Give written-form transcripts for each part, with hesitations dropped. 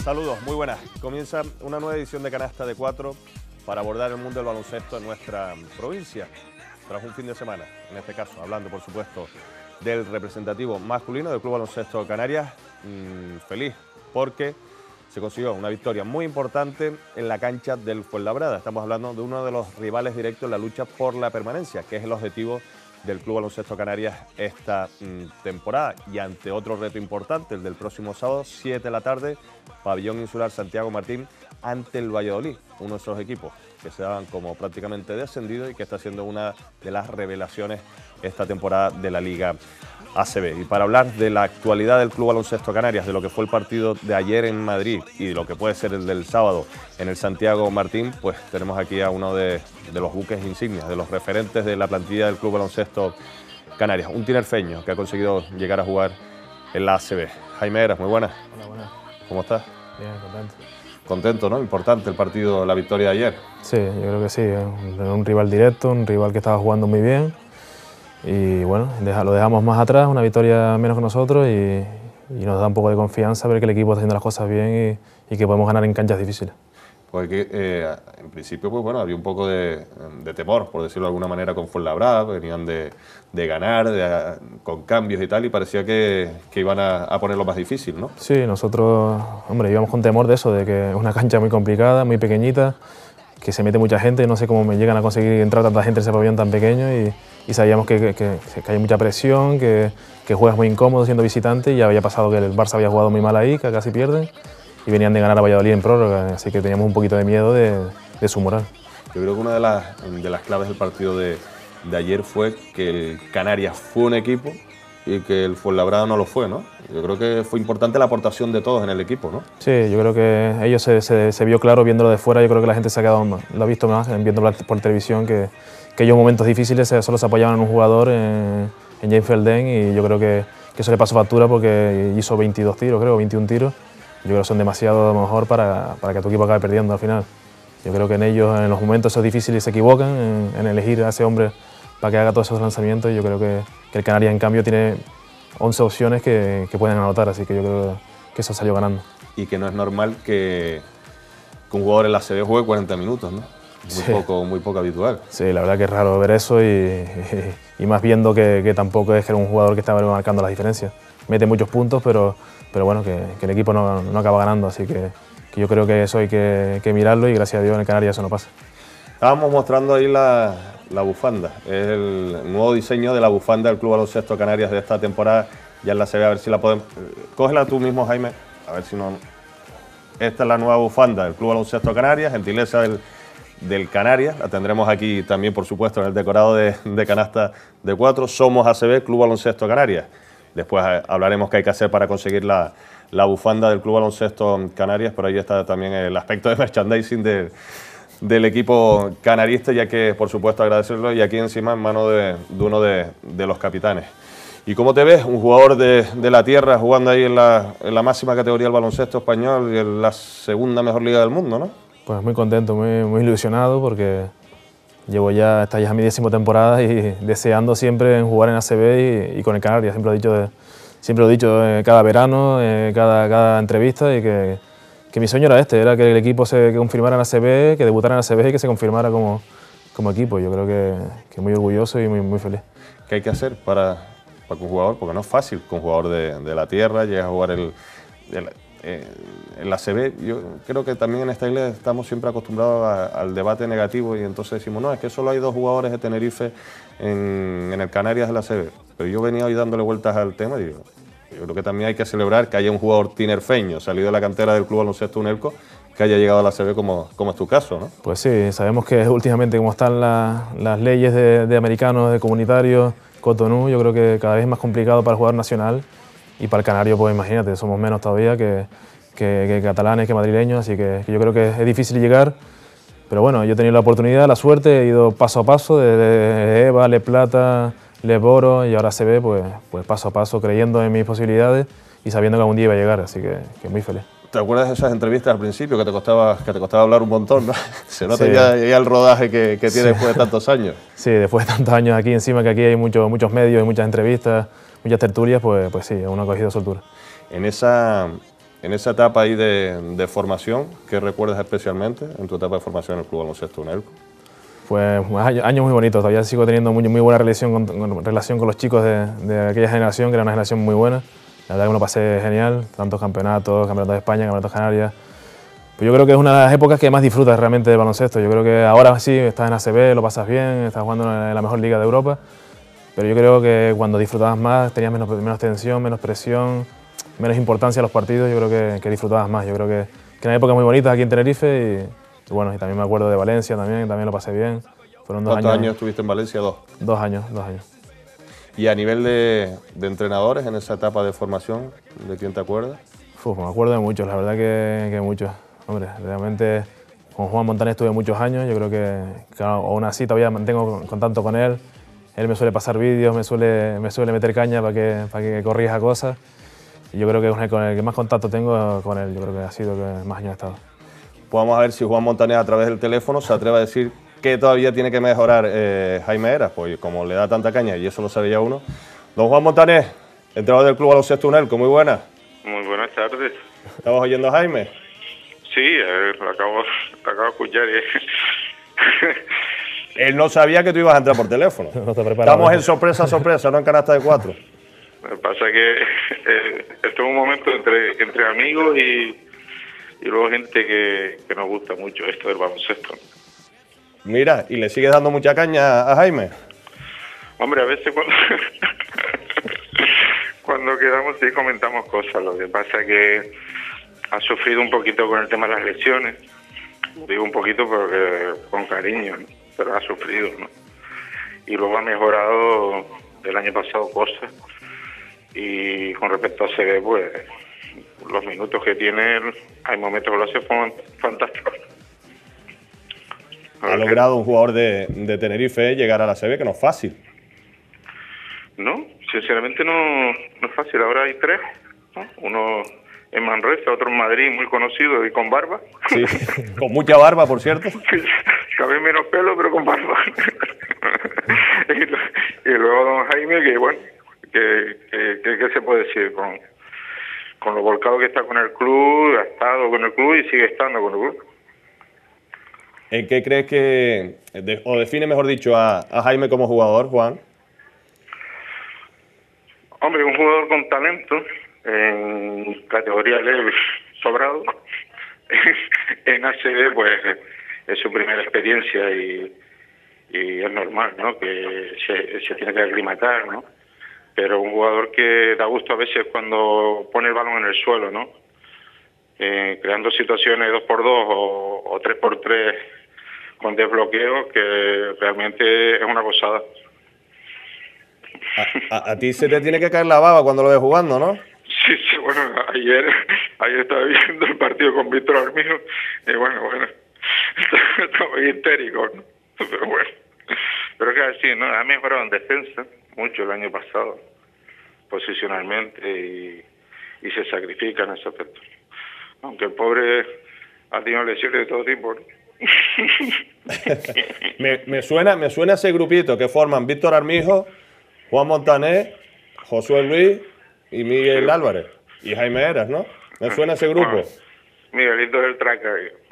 Saludos, muy buenas. Comienza una nueva edición de Canasta de 4 para abordar el mundo del baloncesto en nuestra provincia. Tras un fin de semana, en este caso, hablando por supuesto del representativo masculino del Club Baloncesto Canarias, feliz porque se consiguió una victoria muy importante en la cancha del Fuenlabrada. Estamos hablando de uno de los rivales directos en la lucha por la permanencia, que es el objetivo del Club Baloncesto Canarias esta temporada, y ante otro reto importante, el del próximo sábado, 7 de la tarde, Pabellón Insular Santiago Martín ante el Valladolid, uno de esos equipos que se daban como prácticamente descendidos y que está siendo una de las revelaciones esta temporada de la Liga ACB. Y para hablar de la actualidad del Club Baloncesto Canarias, de lo que fue el partido de ayer en Madrid y de lo que puede ser el del sábado en el Santiago Martín, pues tenemos aquí a uno de los buques insignias, de los referentes de la plantilla del Club Baloncesto Canarias, un tinerfeño que ha conseguido llegar a jugar en la ACB. Jaime Eras, muy buenas. Hola, buenas. ¿Cómo estás? Bien, contento. Contento, ¿no? Importante el partido, la victoria de ayer. Sí, yo creo que sí, un rival directo, un rival que estaba jugando muy bien y bueno, lo dejamos más atrás, una victoria menos que nosotros y nos da un poco de confianza ver que el equipo está haciendo las cosas bien y que podemos ganar en canchas difíciles. Porque en principio pues bueno, había un poco de temor, por decirlo de alguna manera, con Fuenlabrada, venían de ganar, con cambios y tal, y parecía que iban a ponerlo más difícil, ¿no? Sí, nosotros, hombre, íbamos con temor de eso, de que es una cancha muy complicada, muy pequeñita, que se mete mucha gente, no sé cómo me llegan a conseguir entrar tanta gente en ese pabellón tan pequeño y sabíamos que hay mucha presión, que juegas muy incómodo siendo visitante y ya había pasado que el Barça había jugado muy mal ahí, que casi pierden. Y venían de ganar a Valladolid en prórroga, así que teníamos un poquito de miedo de su moral. Yo creo que una de las claves del partido de ayer fue que el Canarias fue un equipo y que el Fuenlabrada no lo fue, ¿no? Yo creo que fue importante la aportación de todos en el equipo, ¿no? Sí, yo creo que ellos se vio claro viéndolo de fuera, yo creo que la gente se ha quedado, lo ha visto más viéndolo por televisión, que ellos en momentos difíciles solo se apoyaban en un jugador, en James Felden, y yo creo que eso le pasó factura porque hizo 22 tiros, creo, 21 tiros. Yo creo que son demasiado a lo mejor para que tu equipo acabe perdiendo al final. Yo creo que en ellos, en los momentos esos difíciles, se equivocan en elegir a ese hombre para que haga todos esos lanzamientos. Y yo creo que el Canarias, en cambio, tiene 11 opciones que pueden anotar, así que yo creo que eso salió ganando. Y que no es normal que un jugador en la ACB juegue 40 minutos, ¿no? Muy poco habitual. Sí, la verdad que es raro ver eso y más viendo que tampoco es que era un jugador que estaba marcando las diferencias. Mete muchos puntos, pero bueno, que el equipo no acaba ganando, así que yo creo que eso hay que mirarlo y gracias a Dios en el Canarias eso no pasa. Estábamos mostrando ahí la bufanda, es el nuevo diseño de la bufanda del Club Baloncesto Canarias de esta temporada, ya en la ACB, a ver si la podemos... Cógela tú mismo, Jaime, a ver si no... Esta es la nueva bufanda del Club Baloncesto Canarias, gentileza del Canarias, la tendremos aquí también, por supuesto, en el decorado de Canasta de 4, somos ACB, Club Baloncesto Canarias. Después hablaremos qué hay que hacer para conseguir la bufanda del Club Baloncesto Canarias, pero ahí está también el aspecto de merchandising del equipo canarista, ya que, por supuesto, agradecerlo, y aquí encima en manos de uno de los capitanes. ¿Y cómo te ves? Un jugador de la tierra jugando ahí en la máxima categoría del baloncesto español y en la segunda mejor liga del mundo, ¿no? Pues muy contento, muy ilusionado porque esta ya es mi 10ª temporada y deseando siempre jugar en ACB y con el Canarias. Siempre lo he dicho cada verano, cada entrevista, y que mi sueño era que el equipo se confirmara en ACB, que debutara en ACB y que se confirmara como equipo. Yo creo que muy orgulloso y muy feliz. ¿Qué hay que hacer para que un jugador, porque no es fácil que un jugador de la tierra llegue a jugar en la ACB? Yo creo que también en esta isla estamos siempre acostumbrados al debate negativo y entonces decimos, no, es que solo hay 2 jugadores de Tenerife en el Canarias de la ACB. Pero yo venía hoy dándole vueltas al tema y digo, yo creo que también hay que celebrar que haya un jugador tinerfeño salido de la cantera del Club Baloncesto Unelco que haya llegado a la ACB como es tu caso, ¿no? Pues sí, sabemos que últimamente como están las leyes de americanos, de comunitarios, Cotonú, yo creo que cada vez es más complicado para el jugador nacional y para el canario, pues imagínate, somos menos todavía que catalanes, que madrileños, así que yo creo que es difícil llegar, pero bueno, yo he tenido la oportunidad, la suerte, he ido paso a paso, de EVA, Le Plata, Le Boro y ahora ACB, pues paso a paso, creyendo en mis posibilidades y sabiendo que algún día iba a llegar, así que muy feliz. ¿Te acuerdas de esas entrevistas al principio que te costaba hablar un montón, ¿no? Se nota ya el rodaje que tienes después de tantos años. Sí, después de tantos años aquí, encima que aquí hay muchos medios y muchas entrevistas, muchas tertulias, pues sí, uno ha cogido soltura. En esa En esa etapa ahí de formación, ¿qué recuerdas especialmente en tu etapa de formación en el Club Baloncesto Unelco? Pues años muy bonitos, todavía sigo teniendo muy buena relación con los chicos de aquella generación, que era una generación muy buena. La verdad que me lo pasé genial, tantos campeonatos, campeonatos de España, campeonatos de Canarias. Pues yo creo que es una de las épocas que más disfrutas realmente del baloncesto. Yo creo que ahora sí, estás en ACB, lo pasas bien, estás jugando en la mejor liga de Europa, pero yo creo que cuando disfrutabas más tenías menos tensión, menos presión, menos importancia a los partidos, yo creo que disfrutabas más. Yo creo que eran épocas muy bonitas aquí en Tenerife y bueno, y también me acuerdo de Valencia, también lo pasé bien. Fueron 2 años. ¿Cuántos años estuviste en Valencia? 2. 2 años. ¿Y a nivel de entrenadores en esa etapa de formación, de quién te acuerdas? Me acuerdo de muchos, la verdad que muchos. Hombre, realmente con Juan Montaner estuve muchos años, yo creo que aún así todavía mantengo contacto con él. Él me suele pasar vídeos, me suele meter caña para que corrija cosas. Y yo creo que es con el que más contacto tengo con él, yo creo que ha sido el que más años ha estado. Pues vamos a ver si Juan Montaner a través del teléfono se atreve a decir que todavía tiene que mejorar Jaime Heras, pues como le da tanta caña y eso lo sabe ya uno. Don Juan Montaner, entrenador del Club Baloncesto Unelco, muy buenas. Muy buenas tardes. ¿Estamos oyendo a Jaime? Sí, lo acabo de escuchar. Él no sabía que tú ibas a entrar por teléfono. No está preparado. Estamos en sorpresa, no en canasta de 4. Lo que pasa es que esto es un momento entre amigos y luego gente que nos gusta mucho esto del baloncesto. Mira, ¿y le sigues dando mucha caña a Jaime? Hombre, a veces cuando quedamos sí comentamos cosas. Lo que pasa es que ha sufrido un poquito con el tema de las lesiones. Digo un poquito porque con cariño, ¿no? Pero ha sufrido, ¿no? Y luego ha mejorado del año pasado cosas. Y con respecto a CB, pues los minutos que tiene, hay momentos que lo hace fantástico. Ha logrado un jugador de Tenerife llegar a la CB, que no es fácil. No, sinceramente no es fácil. Ahora hay 3, ¿no? Uno en Manresa, otro en Madrid, muy conocido y con barba. Sí, con mucha barba, por cierto. Cabe menos pelo, pero con barba. y luego don Jaime, que bueno, ¿qué se puede decir? Con lo volcado que está con el club, ha estado con el club y sigue estando con el club. ¿En qué crees que, o define mejor dicho, a Jaime como jugador, Juan? Hombre, un jugador con talento, en categoría leve, sobrado. En ACB, pues, es su primera experiencia y es normal, ¿no? Que se tiene que aclimatar, ¿no? Pero un jugador que da gusto a veces cuando pone el balón en el suelo, ¿no? Creando situaciones 2x2 o 3x3 con desbloqueo, que realmente es una gozada. A ti se te tiene que caer la baba cuando lo ves jugando, ¿no? Sí, bueno, ayer estaba viendo el partido con Víctor Armijo y bueno, estaba histérico, ¿no? Pero bueno, pero que así, ¿no? Ha mejorado en defensa mucho el año pasado, posicionalmente, y se sacrifica en ese aspecto. Aunque el pobre ha tenido lesiones de todo tipo, ¿no? me suena ese grupito que forman Víctor Armijo, Juan Montaner, Josué Luis y Miguel Álvarez. Y Jaime Heras, ¿no? Me suena ese grupo. Miguelito del Traca.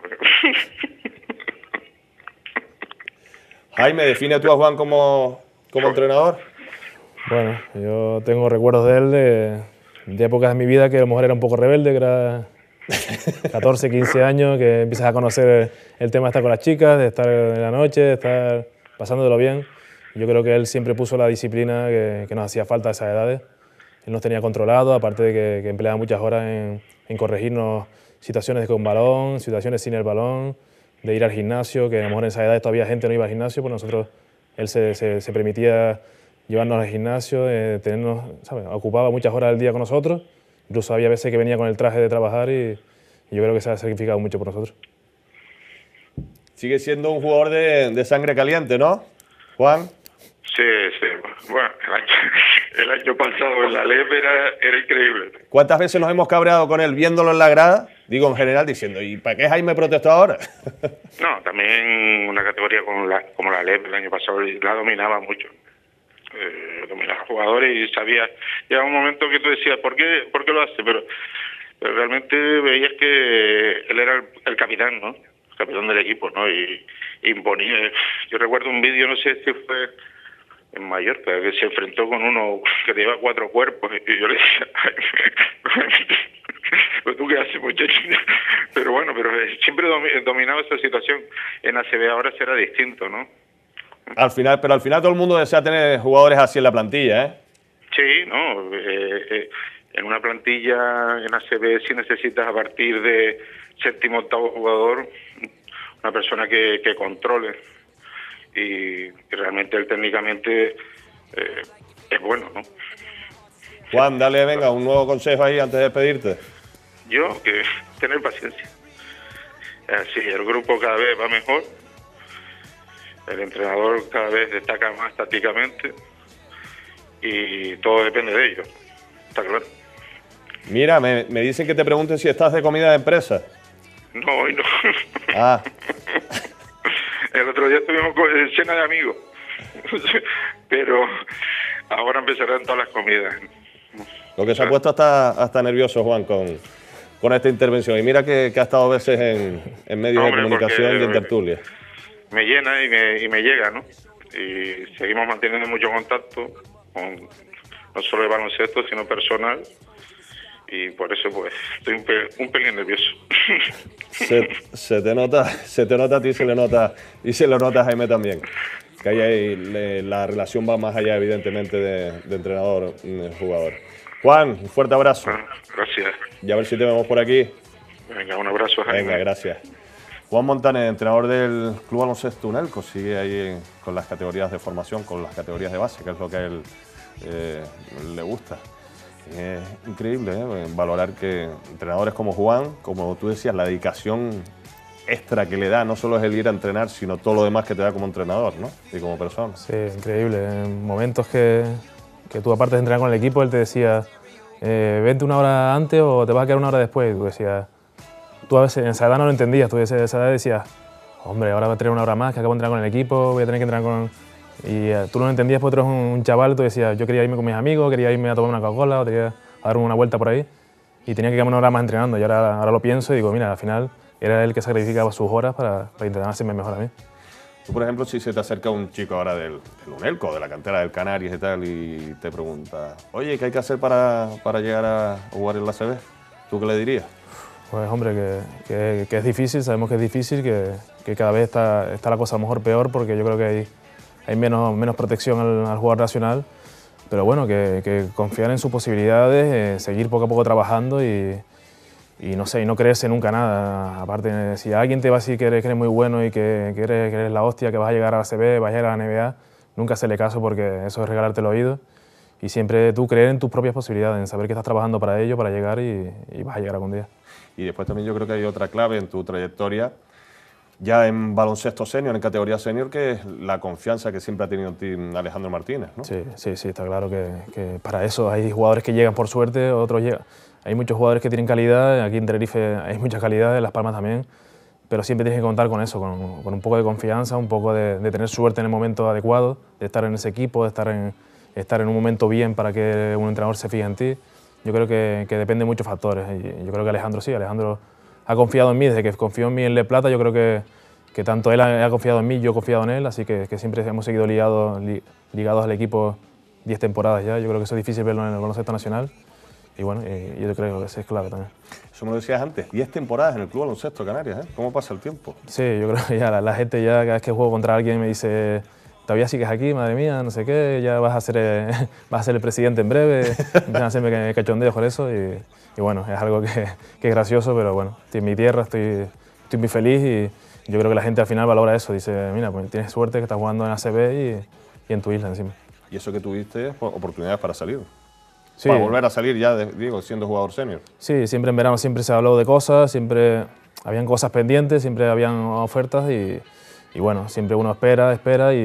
Jaime, define tú a Juan como entrenador. Bueno, yo tengo recuerdos de él de épocas de mi vida que a lo mejor era un poco rebelde, que era 14, 15 años, que empiezas a conocer el tema de estar con las chicas, de estar en la noche, de estar pasándolo bien. Yo creo que él siempre puso la disciplina que nos hacía falta a esas edades. Él nos tenía controlado, aparte de que empleaba muchas horas en corregirnos situaciones con balón, situaciones sin el balón, de ir al gimnasio, que a lo mejor en esas edades todavía gente no iba al gimnasio, pues nosotros, él se permitía llevarnos al gimnasio, tenernos, ¿sabes? Ocupaba muchas horas al día con nosotros, incluso había veces que venía con el traje de trabajar y yo creo que se ha sacrificado mucho por nosotros. Sigue siendo un jugador de sangre caliente, ¿no, Juan? Sí. Bueno, el año pasado en la LEP era increíble. ¿Cuántas veces nos hemos cabreado con él viéndolo en la grada? Digo, en general, diciendo, ¿y para qué Jaime protestó ahora? No, también una categoría como la LEP el año pasado la dominaba mucho. Dominaba jugadores y sabía... Llegaba un momento que tú decías, ¿por qué lo hace? Pero Pero realmente veías que él era el capitán, ¿no? El capitán del equipo, ¿no? Y imponía. Yo recuerdo un vídeo, no sé si fue en Mallorca, que se enfrentó con uno que lleva 4 cuerpos, y yo le decía, pues tú qué haces, muchacho. Pero bueno, pero siempre he dominado esa situación. En ACB ahora será distinto, ¿no? Pero al final todo el mundo desea tener jugadores así en la plantilla, ¿eh? Sí, no. En una plantilla en ACB sí necesitas a partir de 7º, 8º jugador una persona que controle, y realmente él técnicamente es bueno, ¿no? Juan, dale, venga, un nuevo consejo ahí antes de despedirte. Yo, que tener paciencia. Así, el grupo cada vez va mejor, el entrenador cada vez destaca más tácticamente y todo depende de ellos, está claro. Mira, me dicen que te pregunten si estás de comida de empresa. No, hoy no. Ah. El otro día estuvimos en cena de amigos, pero ahora empezarán todas las comidas. Lo que se ha puesto hasta nervioso, Juan, con esta intervención. Y mira que ha estado a veces en medios de comunicación y en tertulia. Me llena y me llega, ¿no? Y seguimos manteniendo mucho contacto, no solo de baloncesto, sino personal. Y por eso pues estoy un pelín nervioso. Se te nota a ti, se le nota a Jaime también. Que ahí la relación va más allá, evidentemente, de entrenador-jugador. Juan, un fuerte abrazo. Gracias. Y a ver si te vemos por aquí. Venga, un abrazo, Jaime. Venga, gracias. Juan Montaner, entrenador del Club Baloncesto Unelco, sigue ahí con las categorías de formación, con las categorías de base, que es lo que a él le gusta. Es increíble valorar que entrenadores como Juan, como tú decías, la dedicación extra que le da, no solo es el ir a entrenar, sino todo lo demás que te da como entrenador, ¿no? Y como persona. Sí, increíble. En momentos que tú, aparte de entrenar con el equipo, él te decía, vente una hora antes o te vas a quedar una hora después. Y tú decías, tú a veces en esa edad no lo entendías, tú a esa edad decías, hombre, ahora voy a tener una hora más, que acabo de entrenar con el equipo, voy a tener que entrenar con... Y tú no lo entendías porque tú eres un chaval, tú decías, yo quería irme con mis amigos, quería irme a tomar una Coca-Cola o quería darme una vuelta por ahí y tenía que quedarme una hora más entrenando. Y ahora lo pienso y digo, mira, al final era él que sacrificaba sus horas para intentar hacerme mejor a mí. Tú, por ejemplo, si se te acerca un chico ahora del Unelco, de la cantera del Canarias y tal, y te pregunta, oye, ¿qué hay que hacer para llegar a jugar en la ACB? ¿Tú qué le dirías? Pues hombre, que es difícil, sabemos que es difícil, que cada vez está la cosa a lo mejor peor porque yo creo que hay menos protección al jugador nacional, pero bueno, que confiar en sus posibilidades, seguir poco a poco trabajando y no sé, y no creerse nunca nada. Aparte, si alguien te va a decir que eres muy bueno y que eres la hostia, que vas a llegar a la ACB, vas a llegar a la NBA, nunca hacerle caso porque eso es regalarte el oído. Y siempre tú creer en tus propias posibilidades, en saber que estás trabajando para ello, para llegar y vas a llegar algún día. Y después también yo creo que hay otra clave en tu trayectoria, ya en baloncesto senior, en categoría senior, que es la confianza que siempre ha tenido en ti Alejandro Martínez, ¿no? Sí, está claro que para eso hay jugadores que llegan por suerte, otros llegan. Hay muchos jugadores que tienen calidad, aquí en Tenerife hay mucha calidad, en Las Palmas también, pero siempre tienes que contar con eso, con un poco de confianza, un poco de tener suerte en el momento adecuado, de estar en ese equipo, de estar en un momento bien para que un entrenador se fije en ti. Yo creo que depende de muchos factores y yo creo que Alejandro ha confiado en mí, desde que confió en mí en Le Plata, yo creo que tanto él ha confiado en mí, yo he confiado en él, así que siempre hemos seguido ligados al equipo 10 temporadas ya. Yo creo que eso es difícil verlo en el baloncesto nacional y bueno, yo creo que eso es clave también. Eso me lo decías antes, 10 temporadas en el Club Baloncesto Canarias, ¿eh? ¿Cómo pasa el tiempo? Sí, yo creo que ya la gente ya cada vez que juego contra alguien me dice, todavía sigues aquí, madre mía, no sé qué, ya vas a ser el presidente en breve, empiezan a hacerme cachondeos por eso y bueno, es algo que es gracioso, pero bueno, estoy en mi tierra, estoy muy feliz y yo creo que la gente al final valora eso, dice, mira, pues tienes suerte que estás jugando en ACB y en tu isla encima. Y eso que tuviste oportunidades para salir, sí. Para volver a salir ya, digo, siendo jugador senior. Sí, siempre en verano siempre se habló de cosas, siempre habían cosas pendientes, siempre habían ofertas y bueno, siempre uno espera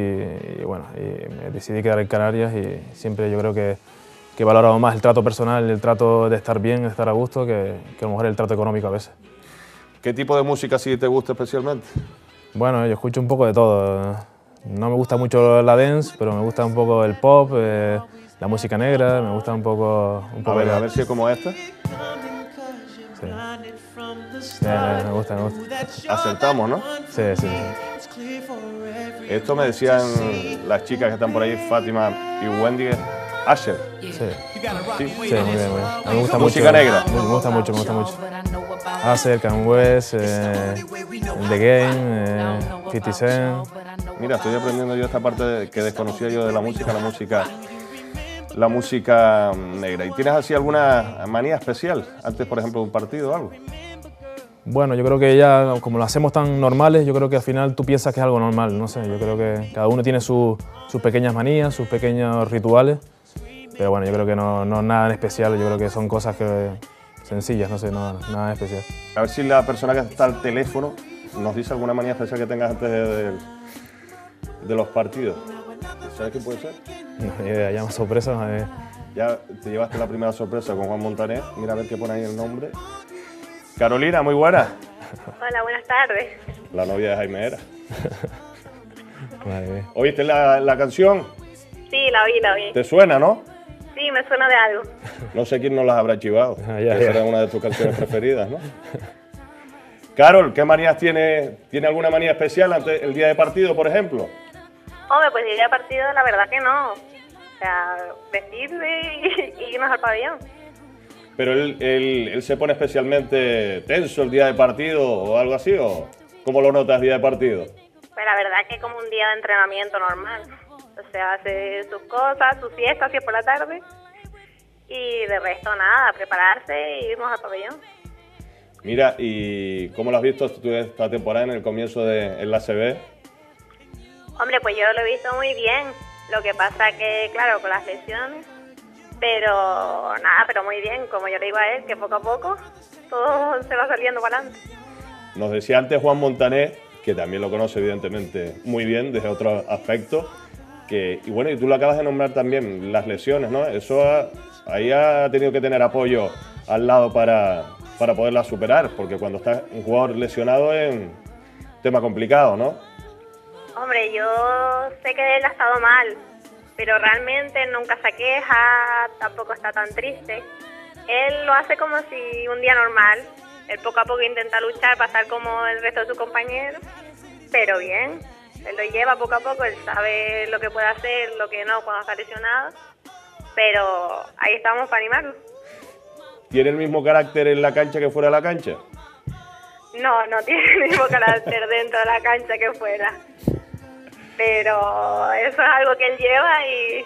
y bueno, y me decidí quedar en Canarias y siempre yo creo que he valorado más el trato personal, el trato de estar bien, de estar a gusto, que a lo mejor el trato económico a veces. ¿Qué tipo de música sí te gusta especialmente? Bueno, yo escucho un poco de todo. No me gusta mucho la dance, pero me gusta un poco el pop, la música negra, me gusta un poco a ver si es como esta. Sí. Me gusta, me gusta. Acertamos, ¿no? Sí, sí. Esto me decían las chicas que están por ahí, Fátima y Wendy, Asher. Sí. Sí. Sí, muy bien, muy bien. A mí me gusta Música mucho. negra. Me gusta mucho, me gusta mucho. Asher, Kanye West, The Game, 50 Cent. Mira, estoy aprendiendo yo esta parte que desconocía yo de la música negra. ¿Y tienes así alguna manía especial antes, por ejemplo, de un partido o algo? Bueno, yo creo que ya, como lo hacemos tan normales, yo creo que al final tú piensas que es algo normal, no sé, yo creo que cada uno tiene sus pequeñas manías, sus pequeños rituales, pero bueno, yo creo que no nada en especial, yo creo que son cosas sencillas, no sé, nada en especial. A ver si la persona que está al teléfono nos dice alguna manía especial que tengas antes de los partidos. ¿Sabes qué puede ser? No, ni idea, ya más sorpresa. Ya te llevaste la primera sorpresa con Juan Montaner, mira a ver qué pone ahí el nombre. Carolina, muy buena. Hola, buenas tardes. La novia de Jaime Era. Madre mía. ¿Oíste la canción? Sí, la vi. ¿Te suena, no? Sí, me suena de algo. No sé quién nos las habrá chivado. Ya. Será una de tus canciones preferidas, ¿no? Carol, ¿qué manías tiene? ¿Tiene alguna manía especial ante el día de partido, por ejemplo? Hombre, pues el día de partido la verdad que no. O sea, vestirse y irnos al pabellón. ¿Pero él se pone especialmente tenso el día de partido o algo así? ¿O cómo lo notas el día de partido? Pues la verdad que es como un día de entrenamiento normal. O sea, hace sus cosas, sus siestas, si es por la tarde. Y de resto nada, prepararse e irnos al pabellón. Mira, ¿y cómo lo has visto tú esta temporada en el comienzo en la ACB? Hombre, pues yo lo he visto muy bien. Lo que pasa que, claro, con las lesiones. Pero nada, pero muy bien, como yo le digo a él, que poco a poco todo se va saliendo para adelante. Nos decía antes Juan Montaner, que también lo conoce evidentemente muy bien desde otro aspecto, y bueno, y tú lo acabas de nombrar también, las lesiones, ¿no? Eso ahí ha tenido que tener apoyo al lado para poderlas superar, porque cuando está un jugador lesionado es un tema complicado, ¿no? Hombre, yo sé que él ha estado mal, pero realmente nunca se queja, tampoco está tan triste. Él lo hace como si un día normal. Él poco a poco intenta luchar para estar como el resto de sus compañeros, pero bien. Él lo lleva poco a poco, él sabe lo que puede hacer, lo que no cuando está lesionado, pero ahí estamos para animarlo. ¿Tiene el mismo carácter en la cancha que fuera de la cancha? No tiene el mismo carácter dentro de la cancha que fuera. Pero eso es algo que él lleva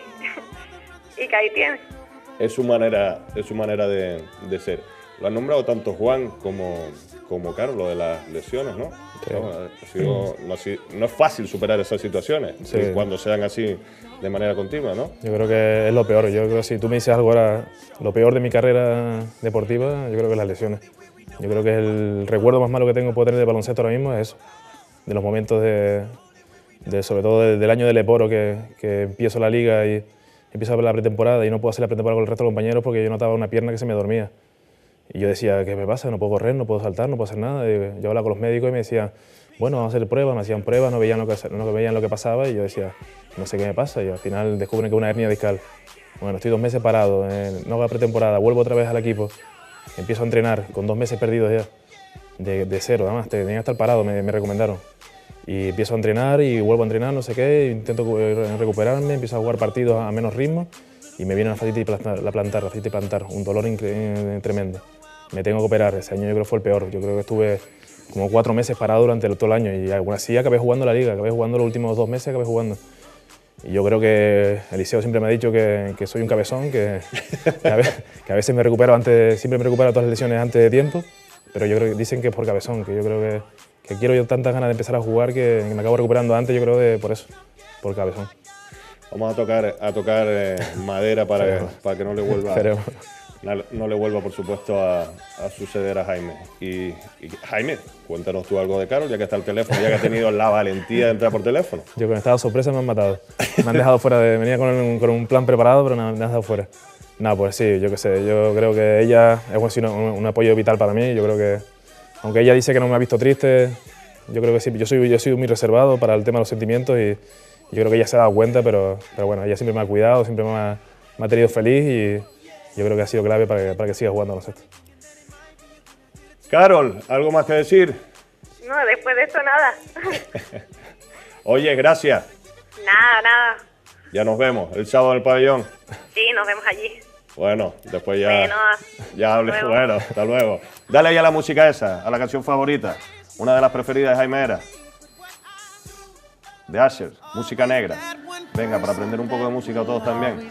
y que ahí tiene. Es su manera de ser. Lo han nombrado tanto Juan como Carlos, lo de las lesiones, ¿no? Sí. No es fácil superar esas situaciones cuando se dan así de manera continua, ¿no? Yo creo que es lo peor. Yo creo que si tú me dices algo ahora, lo peor de mi carrera deportiva, yo creo que es las lesiones. Yo creo que el recuerdo más malo que tengo poder tener de baloncesto ahora mismo es eso, de los momentos sobre todo del año del Leporo, que empiezo la liga y empiezo a ver la pretemporada y no puedo hacer la pretemporada con el resto de los compañeros porque yo notaba una pierna que se me dormía. Y yo decía, ¿qué me pasa? No puedo correr, no puedo saltar, no puedo hacer nada. Y yo hablaba con los médicos y me decían, bueno, vamos a hacer pruebas, me hacían pruebas, no veían lo que pasaba y yo decía, no sé qué me pasa. Y al final descubren que es una hernia discal. Bueno, estoy 2 meses parado, no hago la pretemporada, vuelvo otra vez al equipo, empiezo a entrenar con 2 meses perdidos ya, de cero, además, tenía que estar parado, me recomendaron. Y empiezo a entrenar y vuelvo a entrenar, no sé qué, intento recuperarme, empiezo a jugar partidos a menos ritmo y me viene la fascitis plantar, un dolor tremendo. Me tengo que operar, ese año yo creo que fue el peor, yo creo que estuve como 4 meses parado durante todo el año y aún así acabé jugando la liga, acabé jugando los últimos 2 meses, acabé jugando. Y yo creo que Eliseo siempre me ha dicho que soy un cabezón, que a veces me recupero siempre me recupero todas las lesiones antes de tiempo, pero yo creo que dicen que es por cabezón, que yo creo que quiero yo tantas ganas de empezar a jugar que me acabo recuperando antes, yo creo por eso, por cabezón. Vamos a tocar madera para que no le vuelva, por supuesto, a suceder a Jaime. Y Jaime, cuéntanos tú algo de Carol, ya que está el teléfono, ya que ha tenido la valentía de entrar por teléfono. Yo con esta sorpresa me han matado. Me han dejado fuera, venía con un plan preparado, pero me han dejado fuera. No, pues sí, yo qué sé, yo creo que ella es un apoyo vital para mí, yo creo que, aunque ella dice que no me ha visto triste, yo creo que sí, yo he sido muy reservado para el tema de los sentimientos y yo creo que ella se ha dado cuenta, pero bueno, ella siempre me ha cuidado, siempre me ha tenido feliz y yo creo que ha sido clave para que siga jugando a baloncesto. Carol, ¿algo más que decir? No, después de esto nada. Oye, gracias. Nada. Ya nos vemos el sábado en el pabellón. Sí, nos vemos allí. Bueno, después ya... Bueno, ya hablé. Bueno, hasta luego. Dale ahí a la música esa, a la canción favorita. Una de las preferidas de Jaime Heras. De Asher, música negra. Venga, para aprender un poco de música todos también.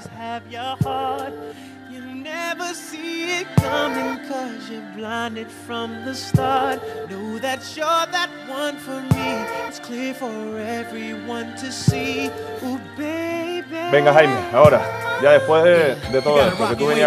Never see it coming 'cause you're blinded from the start. Know that you're that one for me. It's clear for everyone to see. Ooh, baby. Venga, Jaime, ahora, ya después de todo esto, que tú venías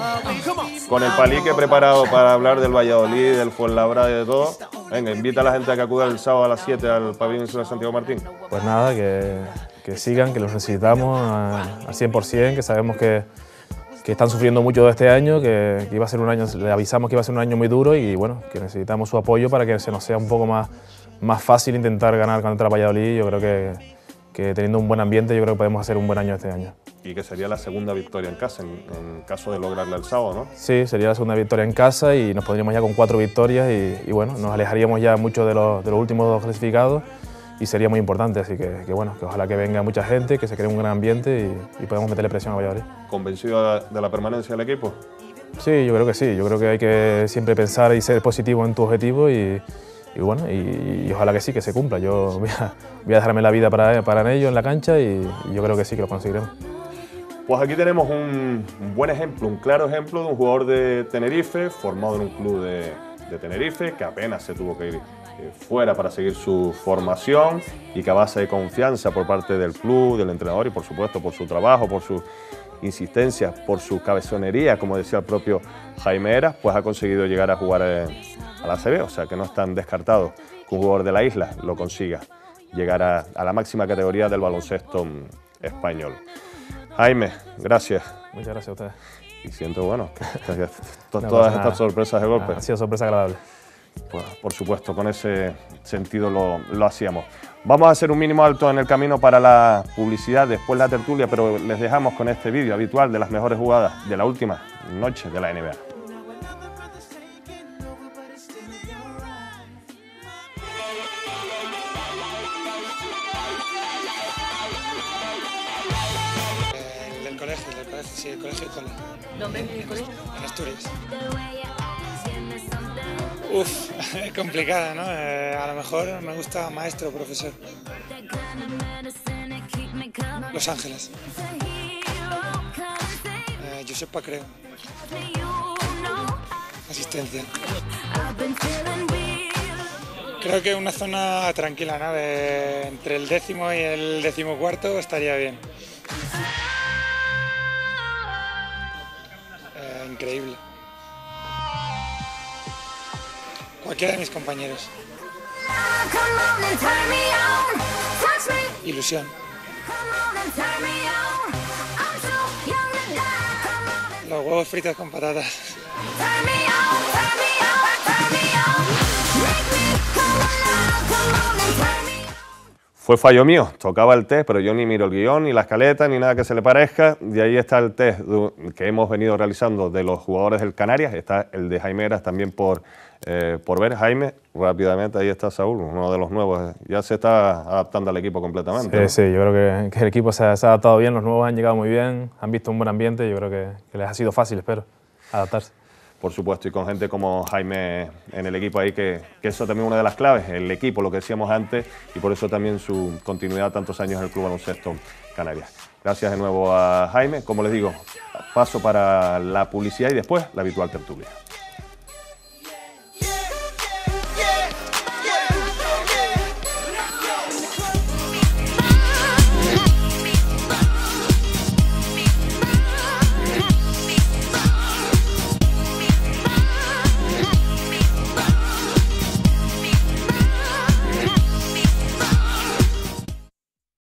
con el palique preparado para hablar del Valladolid, del Fuenlabrada y de todo, venga, invita a la gente a que acuda el sábado a las 7 al pabellón de Santiago Martín. Pues nada, que sigan, que los necesitamos al 100%, que sabemos que están sufriendo mucho este año, que iba a ser un año, le avisamos que iba a ser un año muy duro y bueno, que necesitamos su apoyo para que se nos sea un poco más fácil intentar ganar contra Valladolid. Yo creo que teniendo un buen ambiente, yo creo que podemos hacer un buen año este año. Y que sería la segunda victoria en casa, en caso de lograrla el sábado, ¿no? Sí, sería la segunda victoria en casa y nos pondríamos ya con 4 victorias y bueno, nos alejaríamos ya mucho de los últimos 2 clasificados y sería muy importante, así que bueno, que ojalá que venga mucha gente, que se cree un gran ambiente y podamos meterle presión a Valladolid. ¿Convencido de la permanencia del equipo? Sí, yo creo que sí, yo creo que hay que siempre pensar y ser positivo en tu objetivo y bueno, y ojalá que sí, que se cumpla. Yo voy a dejarme la vida para ello en la cancha y yo creo que sí, que lo conseguiremos. Pues aquí tenemos un buen ejemplo, un claro ejemplo de un jugador de Tenerife, formado en un club de Tenerife, que apenas se tuvo que ir fuera para seguir su formación y que a base de confianza por parte del club, del entrenador y por supuesto por su trabajo, por su insistencia, por su cabezonería, como decía el propio Jaime Heras, pues ha conseguido llegar a jugar a la ACB, o sea que no es tan descartado que un jugador de la isla lo consiga llegar a la máxima categoría del baloncesto español. Jaime, gracias. Muchas gracias a ustedes. Y siento, bueno, todas estas sorpresas de golpe. Ha sido sorpresa agradable. Pues, por supuesto, con ese sentido lo hacíamos. Vamos a hacer un mínimo alto en el camino para la publicidad, después la tertulia, pero les dejamos con este vídeo habitual de las mejores jugadas de la última noche de la NBA. Del colegio, sí, el colegio y cole. ¿Dónde es el colegio? En Asturias. Uf, es complicada, ¿no? A lo mejor me gusta maestro o profesor. Los Ángeles. Josepa, creo. Asistencia. Creo que una zona tranquila, ¿no? Entre el 10º y el 14º estaría bien. Increíble. Cualquiera de mis compañeros. Ilusión. Los huevos fritos con patatas. Fue fallo mío, tocaba el test, pero yo ni miro el guión, ni la escaleta, ni nada que se le parezca. Y ahí está el test que hemos venido realizando de los jugadores del Canarias. Está el de Jaime Heras también por ver. Jaime, rápidamente, ahí está Saúl, uno de los nuevos. Ya se está adaptando al equipo completamente. Sí, ¿no? Sí, yo creo que el equipo se ha adaptado bien, los nuevos han llegado muy bien, han visto un buen ambiente y yo creo que les ha sido fácil, espero, adaptarse. Por supuesto, y con gente como Jaime en el equipo ahí, que eso también es una de las claves, el equipo, lo que decíamos antes, y por eso también su continuidad tantos años en el Club Baloncesto Canarias. Gracias de nuevo a Jaime. Como les digo, paso para la publicidad y después la habitual tertulia.